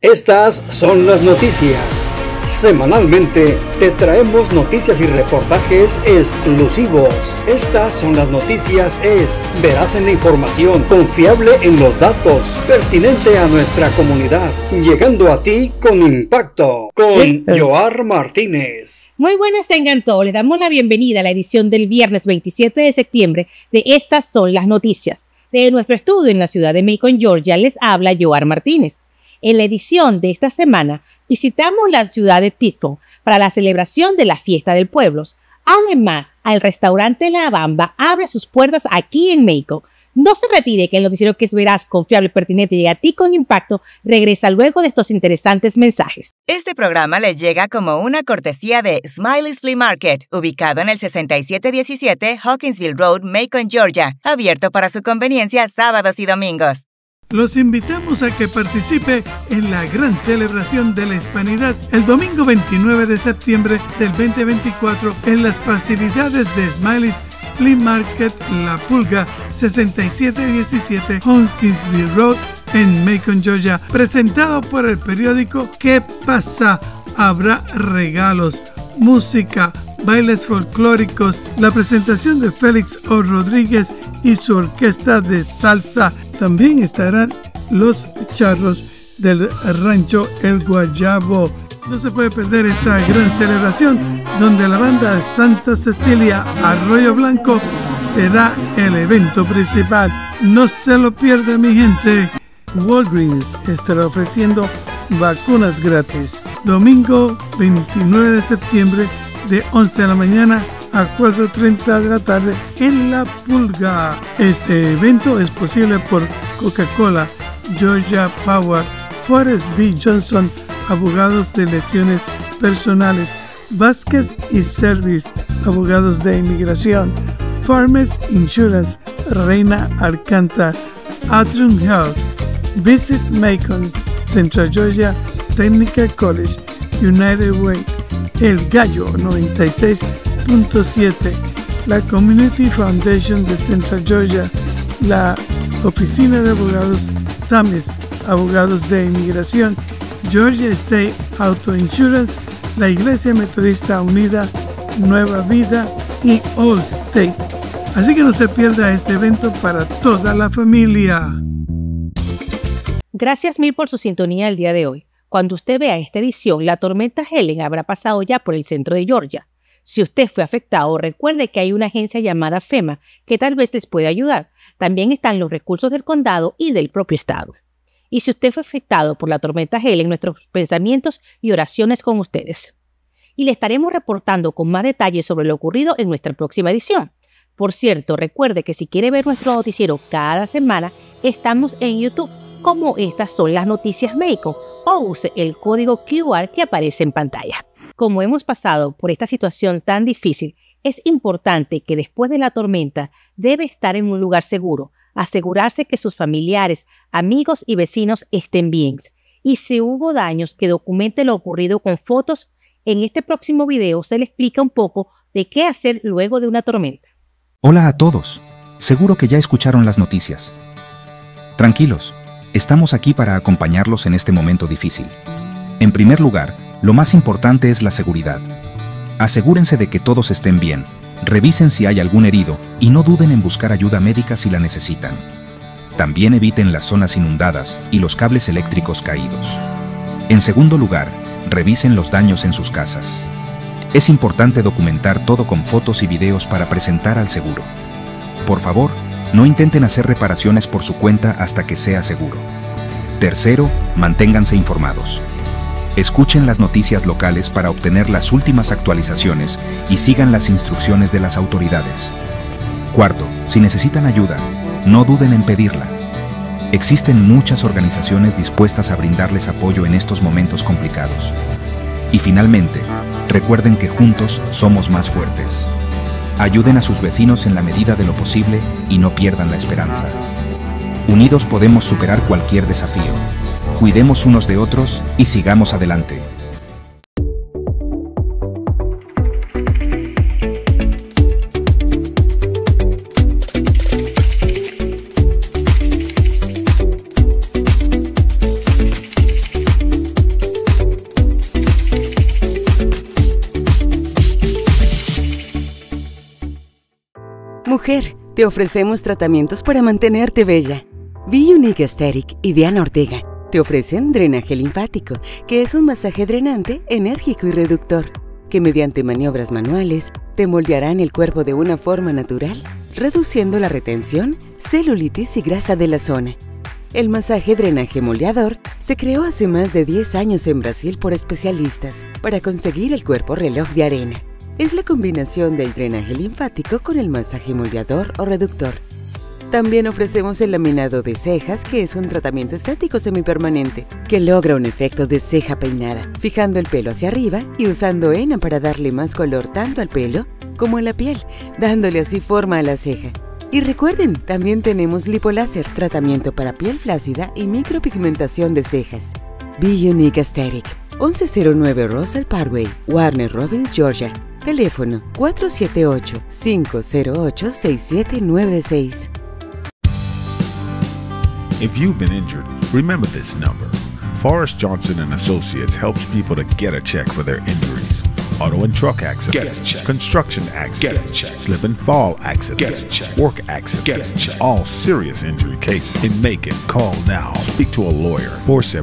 Estas son las noticias. Semanalmente te traemos noticias y reportajes exclusivos. Estas son las noticias veraz en la información, confiable en los datos, pertinente a nuestra comunidad, llegando a ti con impacto, con Yoar Martínez. Muy buenas tengan todos, les damos la bienvenida a la edición del viernes 27 de septiembre de Estas son las noticias. De nuestro estudio en la ciudad de Macon, Georgia, les habla Yoar Martínez. En la edición de esta semana, visitamos la ciudad de Tifton para la celebración de la Fiesta del Pueblo. Además, el restaurante La Bamba abre sus puertas aquí en Macon. No se retire, que el noticiero que es veraz, confiable, pertinente y llega a ti con impacto regresa luego de estos interesantes mensajes. Este programa les llega como una cortesía de Smiley's Flea Market, ubicado en el 6717 Hawkinsville Road, Macon, Georgia, abierto para su conveniencia sábados y domingos. Los invitamos a que participe en la gran celebración de la Hispanidad el domingo 29 de septiembre del 2024 en las facilidades de Smiley's Flea Market La Pulga, 6717 Hawkinsville Road en Macon, Georgia. Presentado por el periódico ¿Qué pasa? Habrá regalos, música, bailes folclóricos, la presentación de Félix O. Rodríguez y su orquesta de salsa. También estarán los charros del rancho El Guayabo. No se puede perder esta gran celebración donde la banda Santa Cecilia Arroyo Blanco será el evento principal. No se lo pierda, mi gente. Walgreens estará ofreciendo vacunas gratis. Domingo 29 de septiembre de 11 de la mañana a 4:30 de la tarde en La Pulga. Este evento es posible por Coca-Cola, Georgia Power, Forrest B. Johnson, abogados de elecciones personales, Vázquez y Service, abogados de inmigración, Farmers Insurance, Reina Alcántara, Atrium Health, Visit Macon, Central Georgia Technical College, United Way, El Gallo 96.7, la Community Foundation de Central Georgia, la Oficina de Abogados Tames, abogados de inmigración, Georgia State Auto Insurance, la Iglesia Metodista Unida, Nueva Vida y Allstate. Así que no se pierda este evento para toda la familia. Gracias mil por su sintonía el día de hoy. Cuando usted vea esta edición, la tormenta Helen habrá pasado ya por el centro de Georgia. Si usted fue afectado, recuerde que hay una agencia llamada FEMA que tal vez les pueda ayudar. También están los recursos del condado y del propio estado. Y si usted fue afectado por la tormenta Helen, nuestros pensamientos y oraciones con ustedes. Y le estaremos reportando con más detalles sobre lo ocurrido en nuestra próxima edición. Por cierto, recuerde que si quiere ver nuestro noticiero cada semana, estamos en YouTube, como Estas son las noticias Macon, o use el código QR que aparece en pantalla. Como hemos pasado por esta situación tan difícil, es importante que después de la tormenta debe estar en un lugar seguro, asegurarse que sus familiares, amigos y vecinos estén bien. Y si hubo daños, que documente lo ocurrido con fotos. En este próximo video se le explica un poco de qué hacer luego de una tormenta. Hola a todos. Seguro que ya escucharon las noticias. Tranquilos, estamos aquí para acompañarlos en este momento difícil. En primer lugar, lo más importante es la seguridad. Asegúrense de que todos estén bien, revisen si hay algún herido y no duden en buscar ayuda médica si la necesitan. También eviten las zonas inundadas y los cables eléctricos caídos. En segundo lugar, revisen los daños en sus casas. Es importante documentar todo con fotos y videos para presentar al seguro. Por favor, no intenten hacer reparaciones por su cuenta hasta que sea seguro. Tercero, manténganse informados. Escuchen las noticias locales para obtener las últimas actualizaciones y sigan las instrucciones de las autoridades. Cuarto, si necesitan ayuda, no duden en pedirla. Existen muchas organizaciones dispuestas a brindarles apoyo en estos momentos complicados. Y finalmente, recuerden que juntos somos más fuertes. Ayuden a sus vecinos en la medida de lo posible y no pierdan la esperanza. Unidos podemos superar cualquier desafío. Cuidemos unos de otros y sigamos adelante. Mujer, te ofrecemos tratamientos para mantenerte bella. Be Unique Aesthetic y Diana Ortega te ofrecen drenaje linfático, que es un masaje drenante, enérgico y reductor, que mediante maniobras manuales te moldearán el cuerpo de una forma natural, reduciendo la retención, celulitis y grasa de la zona. El masaje drenaje moldeador se creó hace más de 10 años en Brasil por especialistas para conseguir el cuerpo reloj de arena. Es la combinación del drenaje linfático con el masaje moldeador o reductor. También ofrecemos el laminado de cejas, que es un tratamiento estético semipermanente que logra un efecto de ceja peinada, fijando el pelo hacia arriba y usando henna para darle más color tanto al pelo como a la piel, dándole así forma a la ceja. Y recuerden, también tenemos lipoláser, tratamiento para piel flácida y micropigmentación de cejas. Be Unique Aesthetic, 1109 Russell Parkway, Warner Robins, Georgia. Teléfono 478-508-6796. If you've been injured, remember this number. Forrest Johnson & Associates helps people to get a check for their injuries. Auto and truck accidents. Get a check. Construction accidents. Get a check. Slip and fall accidents. Get a check. Work accidents. Get a check. All serious injury cases. In Macon, call now. Speak to a lawyer.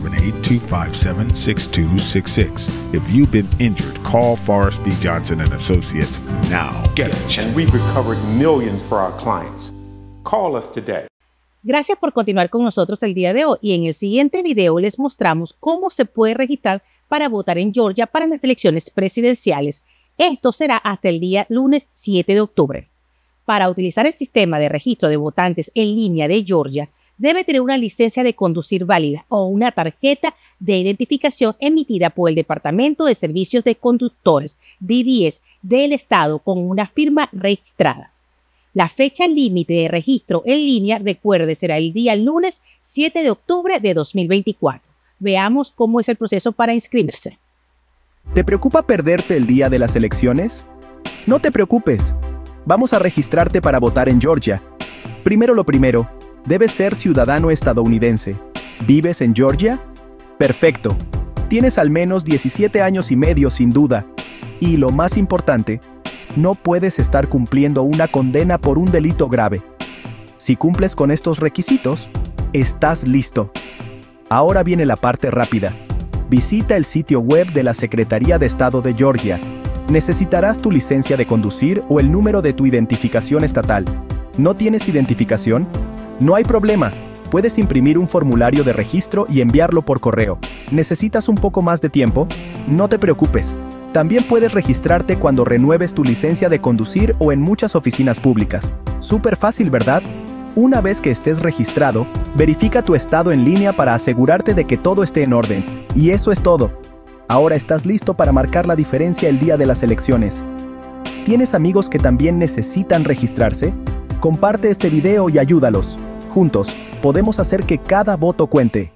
478-257-6266. If you've been injured, call Forrest B. Johnson & Associates now. Get a check. And we've recovered millions for our clients. Call us today. Gracias por continuar con nosotros el día de hoy, y en el siguiente video les mostramos cómo se puede registrar para votar en Georgia para las elecciones presidenciales. Esto será hasta el día lunes 7 de octubre. Para utilizar el sistema de registro de votantes en línea de Georgia, debe tener una licencia de conducir válida o una tarjeta de identificación emitida por el Departamento de Servicios de Conductores, DDS, del Estado con una firma registrada. La fecha límite de registro en línea, recuerde, será el día lunes 7 de octubre de 2024. Veamos cómo es el proceso para inscribirse. ¿Te preocupa perderte el día de las elecciones? No te preocupes. Vamos a registrarte para votar en Georgia. Primero lo primero, debes ser ciudadano estadounidense. ¿Vives en Georgia? Perfecto. Tienes al menos 17 años y medio sin duda. Y lo más importante, no puedes estar cumpliendo una condena por un delito grave. Si cumples con estos requisitos, estás listo. Ahora viene la parte rápida. Visita el sitio web de la Secretaría de Estado de Georgia. Necesitarás tu licencia de conducir o el número de tu identificación estatal. ¿No tienes identificación? No hay problema. Puedes imprimir un formulario de registro y enviarlo por correo. ¿Necesitas un poco más de tiempo? No te preocupes. También puedes registrarte cuando renueves tu licencia de conducir o en muchas oficinas públicas. Súper fácil, ¿verdad? Una vez que estés registrado, verifica tu estado en línea para asegurarte de que todo esté en orden. Y eso es todo. Ahora estás listo para marcar la diferencia el día de las elecciones. ¿Tienes amigos que también necesitan registrarse? Comparte este video y ayúdalos. Juntos, podemos hacer que cada voto cuente.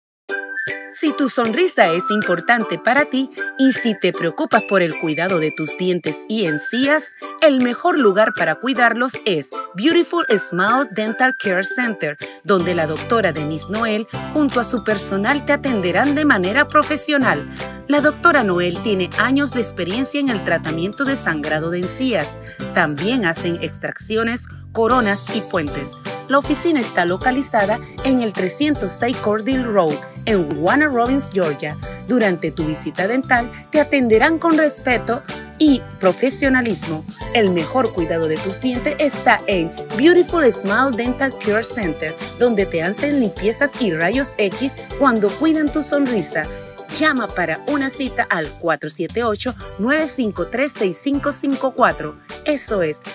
Si tu sonrisa es importante para ti y si te preocupas por el cuidado de tus dientes y encías, el mejor lugar para cuidarlos es Beautiful Smile Dental Care Center, donde la doctora Denise Noel junto a su personal te atenderán de manera profesional. La doctora Noel tiene años de experiencia en el tratamiento de sangrado de encías. También hacen extracciones, coronas y puentes. La oficina está localizada en el 306 Cordell Road, en Warner Robins, Georgia. Durante tu visita dental, te atenderán con respeto y profesionalismo. El mejor cuidado de tus dientes está en Beautiful Smile Dental Care Center, donde te hacen limpiezas y rayos X cuando cuidan tu sonrisa. Llama para una cita al 478-953-6554. Eso es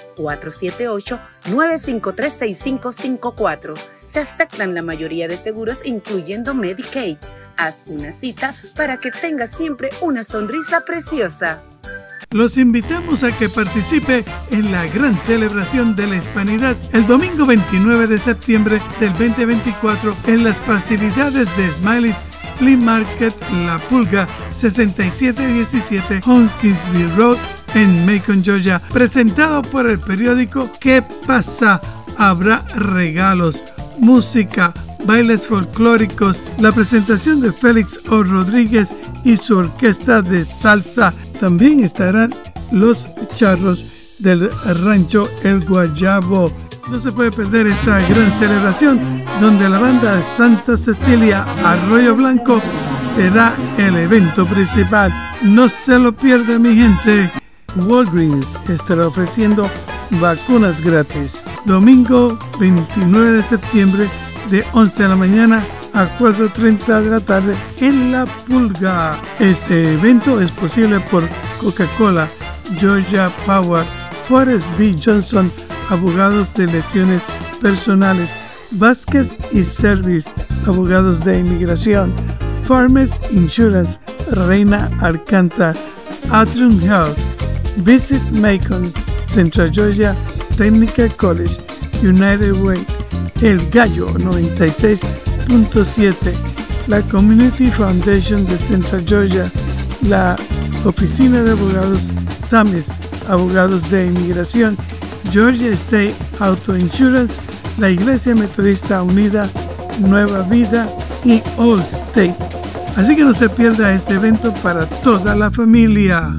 478-953-6554. Se aceptan la mayoría de seguros, incluyendo Medicaid. Haz una cita para que tengas siempre una sonrisa preciosa. Los invitamos a que participe en la gran celebración de la Hispanidad el domingo 29 de septiembre del 2024 en las facilidades de Smiley's Flea Market La Pulga, 6717 Hawkinsville Road en Macon, Georgia. Presentado por el periódico ¿Qué pasa? Habrá regalos, música, bailes folclóricos, la presentación de Félix O. Rodríguez y su orquesta de salsa. También estarán los charros del rancho El Guayabo. No se puede perder esta gran celebración donde la banda Santa Cecilia Arroyo Blanco será el evento principal. No se lo pierda, mi gente. Walgreens estará ofreciendo vacunas gratis. Domingo 29 de septiembre de 11 de la mañana a 4:30 de la tarde en La Pulga. Este evento es posible por Coca-Cola, Georgia Power, Forrest B. Johnson, abogados de elecciones personales, Vázquez y Service, abogados de inmigración, Farmers Insurance, Reina Alcántara, Atrium Health, Visit Macon, Central Georgia Technical College, United Way, El Gallo 96.7, la Community Foundation de Central Georgia, la Oficina de Abogados Tamis, abogados de inmigración, Georgia State Auto Insurance, la Iglesia Metodista Unida, Nueva Vida y Allstate. Así que no se pierda este evento para toda la familia.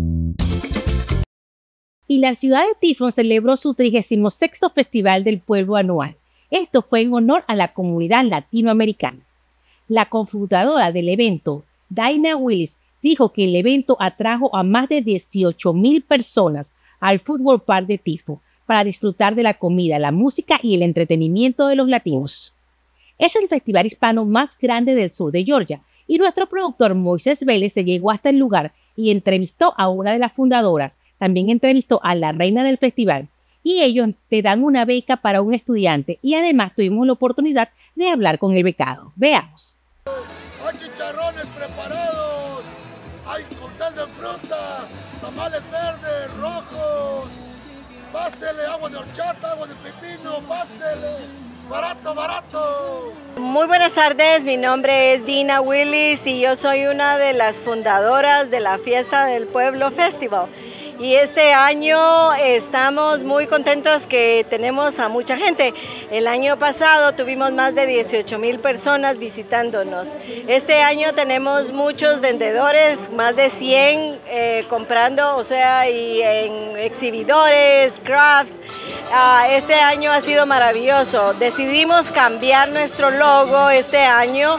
Y la ciudad de Tifton celebró su 36º Festival del Pueblo anual. Esto fue en honor a la comunidad latinoamericana. La cofundadora del evento, Dina Willis, dijo que el evento atrajo a más de 18,000 personas al Football Park de Tifton para disfrutar de la comida, la música y el entretenimiento de los latinos. Es el festival hispano más grande del sur de Georgia y nuestro productor Moisés Vélez se llegó hasta el lugar y entrevistó a una de las fundadoras. También entrevistó a la reina del festival y ellos te dan una beca para un estudiante y además tuvimos la oportunidad de hablar con el becado. Veamos. Hay chicharrones preparados, hay cóctel de fruta, tamales verdes, rojos, pásele agua de horchata, agua de pepino, pásele. Barato, barato. Muy buenas tardes, mi nombre es Dina Willis y yo soy una de las fundadoras de la Fiesta del Pueblo Festival. Y este año estamos muy contentos que tenemos a mucha gente. El año pasado tuvimos más de 18,000 personas visitándonos. Este año tenemos muchos vendedores, más de 100 comprando, o sea, y en exhibidores, crafts. Este año ha sido maravilloso. Decidimos cambiar nuestro logo este año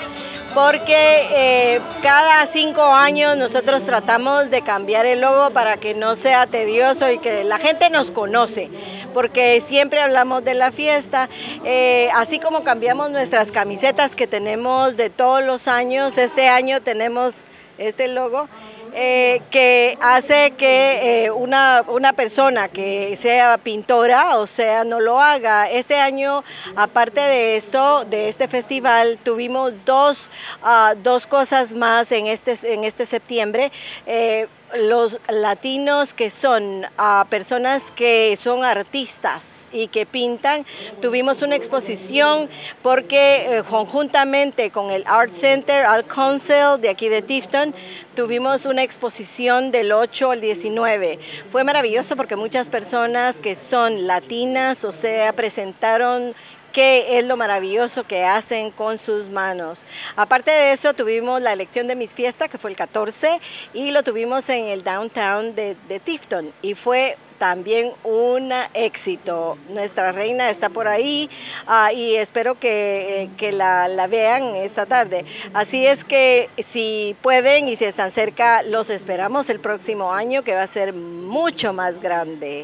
porque cada 5 años nosotros tratamos de cambiar el logo para que no sea tedioso y que la gente nos conoce, porque siempre hablamos de la fiesta, así como cambiamos nuestras camisetas que tenemos de todos los años. Este año tenemos este logo que hace que una persona que sea pintora, o sea, no lo haga. Este año, aparte de esto, de este festival, tuvimos dos cosas más en este septiembre. Los latinos que son personas que son artistas y que pintan, tuvimos una exposición porque conjuntamente con el Art Center, Art Council de aquí de Tifton, tuvimos una exposición del 8 al 19. Fue maravilloso porque muchas personas que son latinas, o sea, presentaron qué es lo maravilloso que hacen con sus manos. Aparte de eso, tuvimos la elección de Miss Fiesta, que fue el 14, y lo tuvimos en el downtown de Tifton, y fue también un éxito. Nuestra reina está por ahí y espero que la vean esta tarde. Así es que si pueden y si están cerca, los esperamos el próximo año, que va a ser mucho más grande.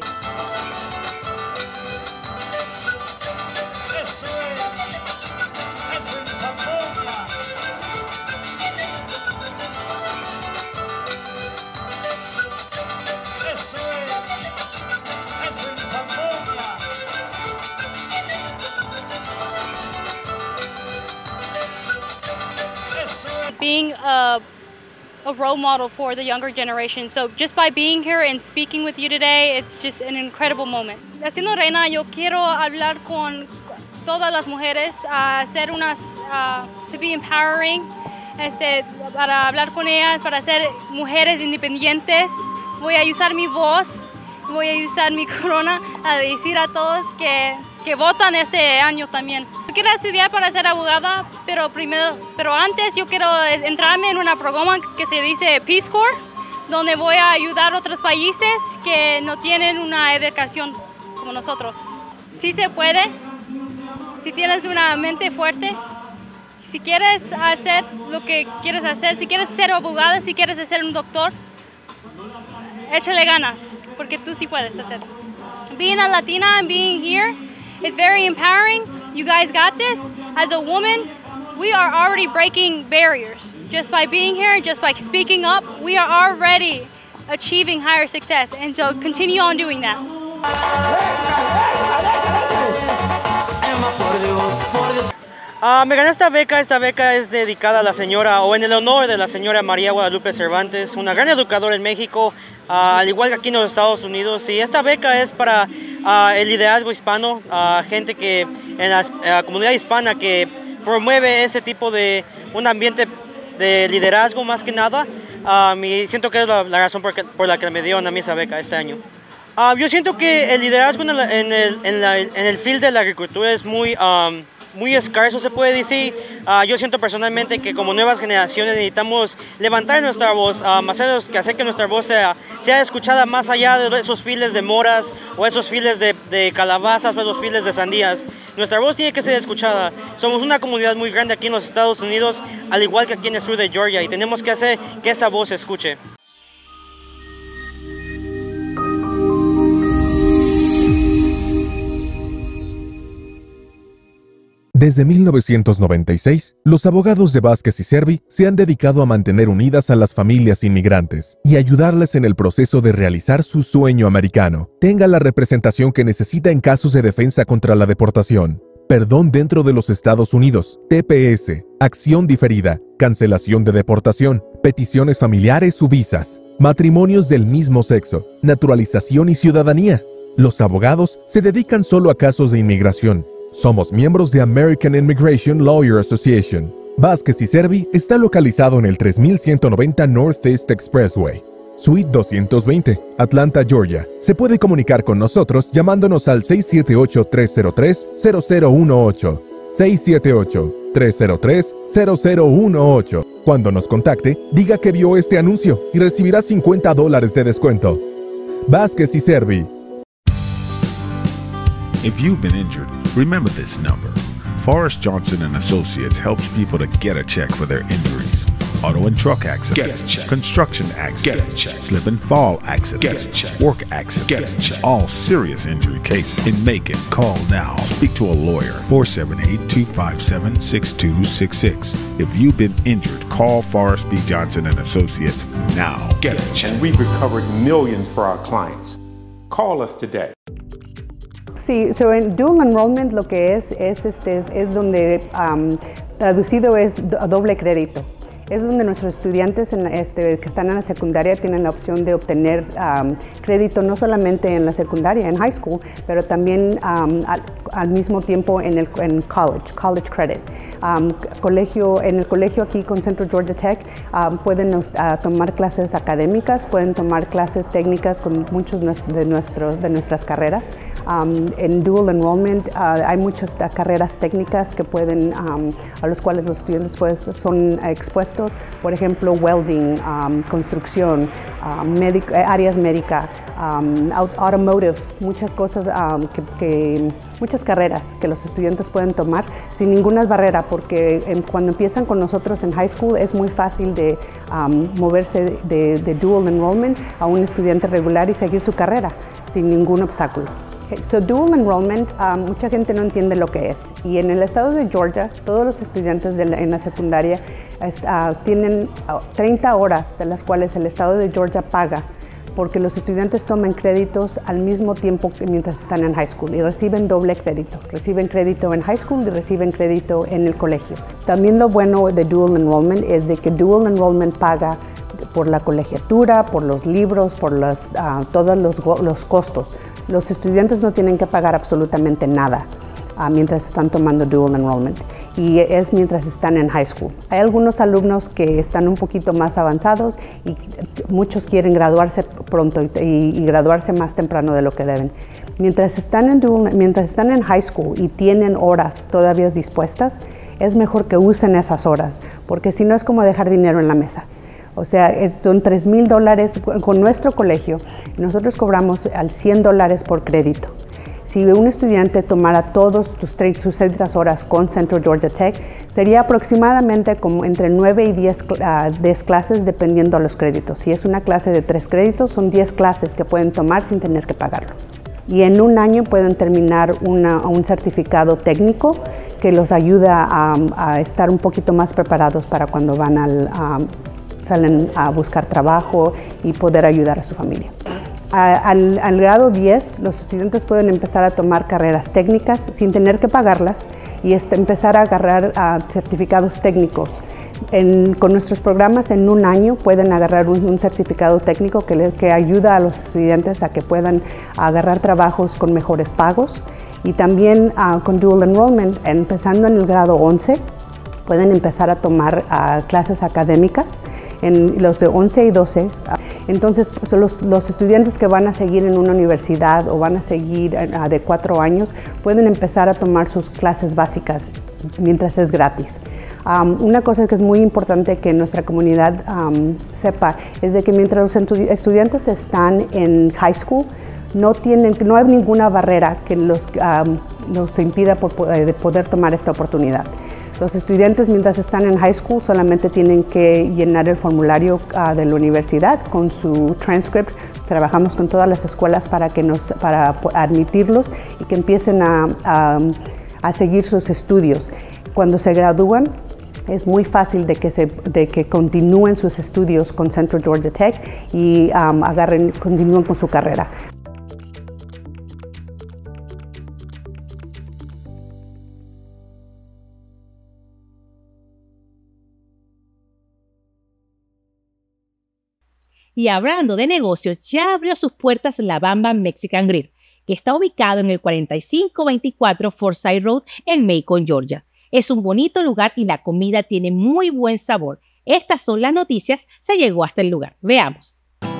Being a role model for the younger generation. So just by being here and speaking with you today, it's just an incredible moment. Siendo reina, yo quiero hablar con todas las mujeres, hacer to be empowering, para hablar con ellas, para ser mujeres independientes. Voy a usar mi voz, voy a usar mi corona a decir a todos que votan este año también. Yo quiero estudiar para ser abogada, pero antes yo quiero entrarme en una programa que se dice Peace Corps donde voy a ayudar a otros países que no tienen una educación como nosotros. Sí se puede, si tienes una mente fuerte, si quieres hacer lo que quieres hacer, si quieres ser abogado, si quieres ser un doctor, échale ganas, porque tú sí puedes hacerlo. Being a Latina and being here is very empowering. You guys got this. As a woman, we are already breaking barriers. Just by being here, just by speaking up, we are already achieving higher success. And so continue on doing that. Me gané esta beca es dedicada a la señora, o en el honor de la señora María Guadalupe Cervantes, una gran educadora en México, al igual que aquí en los Estados Unidos. Y esta beca es para el liderazgo hispano, gente que en la comunidad hispana que promueve ese tipo de un ambiente de liderazgo más que nada. Y siento que es la razón por la que me dieron a mí esa beca este año. Yo siento que el liderazgo en el field de la agricultura es muy escaso, se puede decir. Yo siento personalmente que como nuevas generaciones necesitamos levantar nuestra voz, hacer que nuestra voz sea escuchada más allá de esos files de moras o esos files de calabazas o esos files de sandías. Nuestra voz tiene que ser escuchada. Somos una comunidad muy grande aquí en los Estados Unidos, al igual que aquí en el sur de Georgia, y tenemos que hacer que esa voz se escuche. Desde 1996, los abogados de Vázquez y Servi se han dedicado a mantener unidas a las familias inmigrantes y ayudarles en el proceso de realizar su sueño americano. Tenga la representación que necesita en casos de defensa contra la deportación, perdón dentro de los Estados Unidos, TPS, acción diferida, cancelación de deportación, peticiones familiares u visas, matrimonios del mismo sexo, naturalización y ciudadanía. Los abogados se dedican solo a casos de inmigración. Somos miembros de American Immigration Lawyer Association. Vázquez y Servi está localizado en el 3190 Northeast Expressway, Suite 220, Atlanta, Georgia. Se puede comunicar con nosotros llamándonos al 678-303-0018. 678-303-0018. Cuando nos contacte, diga que vio este anuncio y recibirá $50 de descuento. Vázquez y Servi. If you've been injured, remember this number. Forrest Johnson and Associates helps people to get a check for their injuries. Auto and truck accidents. Get a check. Construction accidents. Get a check. Slip and fall accidents. Get a check. Work accidents. Get a check. All serious injury cases. In Macon, call now. Speak to a lawyer. 478-257-6266. If you've been injured, call Forrest B. Johnson and Associates now. Get a check. And we've recovered millions for our clients. Call us today. Sí, en dual enrollment lo que es donde traducido es doble crédito. Es donde nuestros estudiantes que están en la secundaria tienen la opción de obtener crédito no solamente en la secundaria, en high school, pero también al mismo tiempo en college credit. En el colegio aquí con Central Georgia Tech pueden tomar clases académicas, pueden tomar clases técnicas con muchos de nuestras carreras. En dual enrollment hay muchas carreras técnicas que pueden, a los cuales los estudiantes son expuestos. Por ejemplo, welding, construcción, áreas médicas, automotive, muchas cosas, muchas carreras que los estudiantes pueden tomar sin ninguna barrera, porque cuando empiezan con nosotros en high school es muy fácil de moverse de dual enrollment a un estudiante regular y seguir su carrera sin ningún obstáculo. So dual enrollment, mucha gente no entiende lo que es. Y en el estado de Georgia, todos los estudiantes en la secundaria tienen 30 horas de las cuales el estado de Georgia paga porque los estudiantes toman créditos al mismo tiempo que mientras están en high school y reciben doble crédito. Reciben crédito en high school y reciben crédito en el colegio. También lo bueno de dual enrollment es de que dual enrollment paga por la colegiatura, por los libros, por todos los costos. Los estudiantes no tienen que pagar absolutamente nada mientras están tomando dual enrollment, y es mientras están en high school. Hay algunos alumnos que están un poquito más avanzados y muchos quieren graduarse pronto y graduarse más temprano de lo que deben. Mientras están en high school y tienen horas todavía dispuestas, es mejor que usen esas horas, porque si no es como dejar dinero en la mesa. O sea, son $3,000 con nuestro colegio. Nosotros cobramos al $100 por crédito. Si un estudiante tomara todos sus 30 horas con Central Georgia Tech, sería aproximadamente como entre 9 y 10 clases dependiendo de los créditos. Si es una clase de 3 créditos, son 10 clases que pueden tomar sin tener que pagarlo. Y en un año pueden terminar un certificado técnico que los ayuda a estar un poquito más preparados para cuando salen a buscar trabajo y poder ayudar a su familia. Al grado 10, los estudiantes pueden empezar a tomar carreras técnicas sin tener que pagarlas y empezar a agarrar certificados técnicos. Con nuestros programas en un año pueden agarrar un certificado técnico que ayuda a los estudiantes a que puedan agarrar trabajos con mejores pagos. Y también con Dual Enrollment, empezando en el grado 11, pueden empezar a tomar clases académicas en los de 11 y 12. Entonces, los estudiantes que van a seguir en una universidad o van a seguir de 4 años pueden empezar a tomar sus clases básicas mientras es gratis. Una cosa que es muy importante que nuestra comunidad sepa es de que mientras los estudiantes están en high school, no hay ninguna barrera que los impida de poder tomar esta oportunidad. Los estudiantes mientras están en high school solamente tienen que llenar el formulario de la universidad con su transcript. Trabajamos con todas las escuelas para admitirlos y que empiecen a seguir sus estudios. Cuando se gradúan, es muy fácil de que continúen sus estudios con Central Georgia Tech y continúen con su carrera. Y hablando de negocios, ya abrió sus puertas la Bamba Mexican Grill, que está ubicado en el 4524 Forsyth Road en Macon, Georgia. Es un bonito lugar y la comida tiene muy buen sabor. Estas son las noticias, se llegó hasta el lugar. Veamos.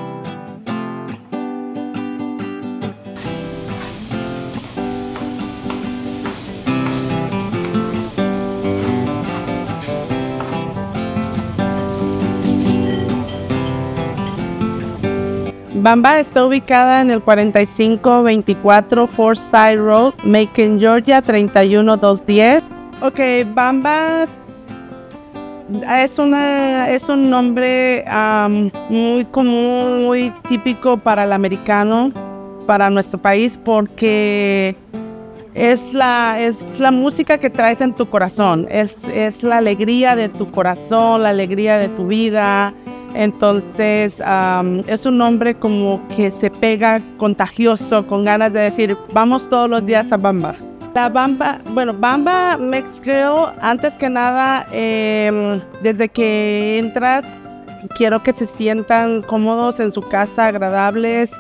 Bamba está ubicada en el 4524 Forsyth Road, Macon, Georgia, 31210. Ok, Bamba es un nombre muy común, muy típico para el americano, para nuestro país, porque es la música que traes en tu corazón, es la alegría de tu corazón, la alegría de tu vida. Entonces es un nombre como que se pega contagioso, con ganas de decir, vamos todos los días a Bamba. La Bamba, Bamba Mex Grill, antes que nada, desde que entras, quiero que se sientan cómodos en su casa, agradables,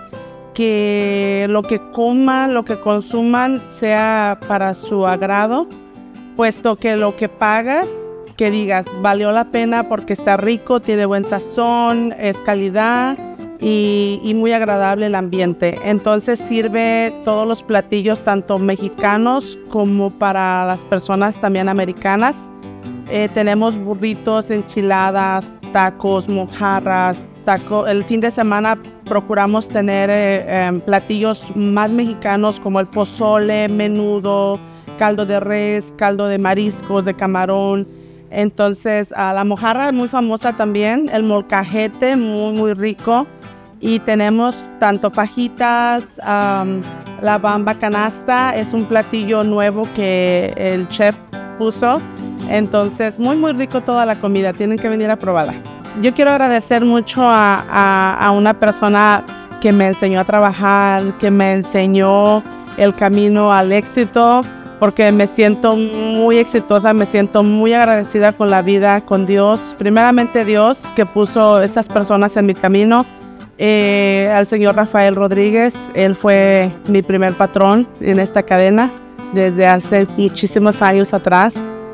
que lo que coman, lo que consuman sea para su agrado, puesto que lo que pagas, que digas, valió la pena porque está rico, tiene buen sazón, es calidad y muy agradable el ambiente. Entonces sirve todos los platillos, tanto mexicanos como para las personas también americanas. Tenemos burritos, enchiladas, tacos, mojarras, el fin de semana procuramos tener platillos más mexicanos como el pozole, menudo, caldo de res, caldo de mariscos, de camarón. Entonces, la mojarra es muy famosa también, el molcajete muy rico. Y tenemos tanto fajitas, la Bamba canasta, es un platillo nuevo que el chef puso. Entonces, muy rico toda la comida, tienen que venir a probarla. Yo quiero agradecer mucho a una persona que me enseñó a trabajar, que me enseñó el camino al éxito, porque me siento muy exitosa, me siento muy agradecida con la vida, con Dios. Primeramente Dios, que puso estas personas en mi camino. Al señor Rafael Rodríguez, él fue mi primer patrón en esta cadena desde hace muchísimos años atrás.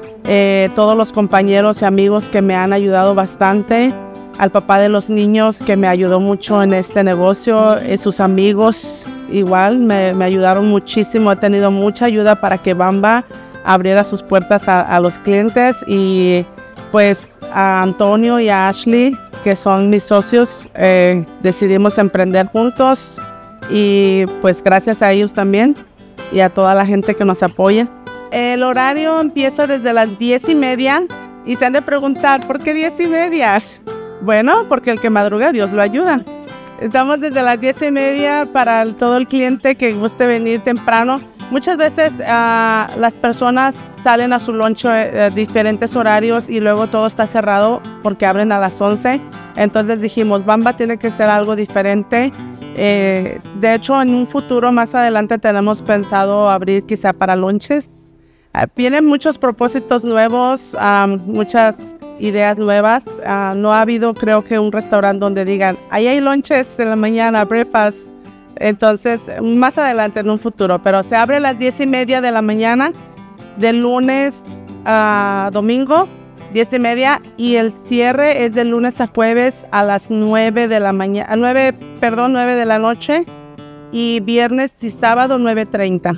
Todos los compañeros y amigos que me han ayudado bastante. Al papá de los niños que me ayudó mucho en este negocio, sus amigos igual me ayudaron muchísimo. He tenido mucha ayuda para que Bamba abriera sus puertas a los clientes, y pues a Antonio y a Ashley, que son mis socios. Decidimos emprender juntos y pues gracias a ellos también y a toda la gente que nos apoya. El horario empieza desde las 10:30 y se han de preguntar, ¿por qué 10:30? Bueno, porque el que madruga, Dios lo ayuda. Estamos desde las 10:30 para todo el cliente que guste venir temprano. Muchas veces las personas salen a su lunch a diferentes horarios y luego todo está cerrado porque abren a las 11. Entonces dijimos, Bamba tiene que ser algo diferente. De hecho, en un futuro más adelante tenemos pensado abrir quizá para lunches. Vienen muchos propósitos nuevos, muchas ideas nuevas. No ha habido, creo que, un restaurante donde digan, ahí hay lunches en la mañana, breakfast. Entonces, más adelante en un futuro, pero se abre a las 10:30 de la mañana, de lunes a domingo, 10:30, y el cierre es de lunes a jueves a las 9 de la mañana, 9 de la noche, y viernes y sábado 9:30.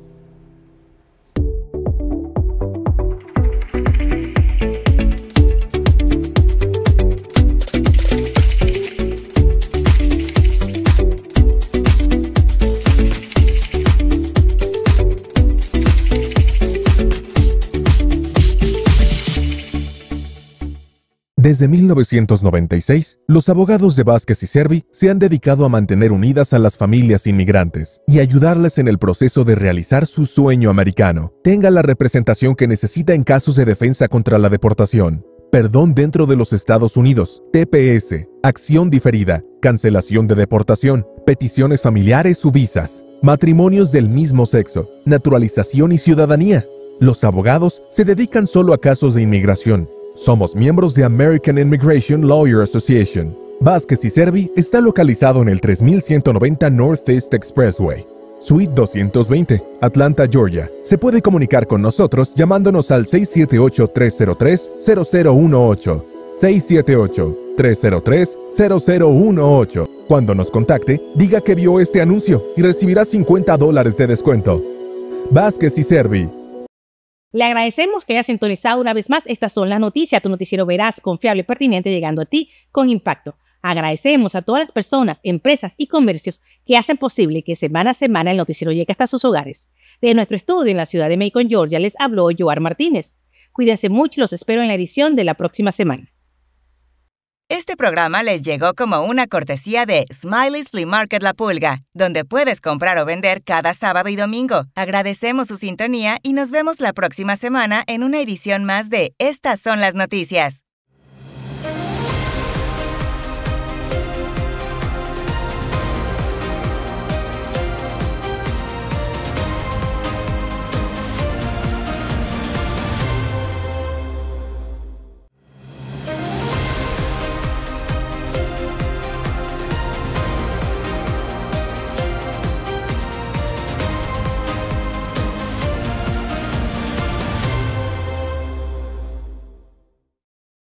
Desde 1996, los abogados de Vázquez y Servi se han dedicado a mantener unidas a las familias inmigrantes y ayudarles en el proceso de realizar su sueño americano. Tenga la representación que necesita en casos de defensa contra la deportación, perdón dentro de los Estados Unidos, TPS, acción diferida, cancelación de deportación, peticiones familiares u visas, matrimonios del mismo sexo, naturalización y ciudadanía. Los abogados se dedican solo a casos de inmigración. Somos miembros de American Immigration Lawyer Association. Vázquez y Servi está localizado en el 3190 Northeast Expressway, Suite 220, Atlanta, Georgia. Se puede comunicar con nosotros llamándonos al 678-303-0018. 678-303-0018. Cuando nos contacte, diga que vio este anuncio y recibirá $50 de descuento. Vázquez y Servi. Le agradecemos que haya sintonizado una vez más. Estas son las noticias, tu noticiero veraz, confiable y pertinente, llegando a ti con impacto. Agradecemos a todas las personas, empresas y comercios que hacen posible que semana a semana el noticiero llegue hasta sus hogares. De nuestro estudio en la ciudad de Macon, Georgia, les habló Joar Martínez. Cuídense mucho y los espero en la edición de la próxima semana. Este programa les llegó como una cortesía de Smiley's Flea Market La Pulga, donde puedes comprar o vender cada sábado y domingo. Agradecemos su sintonía y nos vemos la próxima semana en una edición más de Estas son las noticias.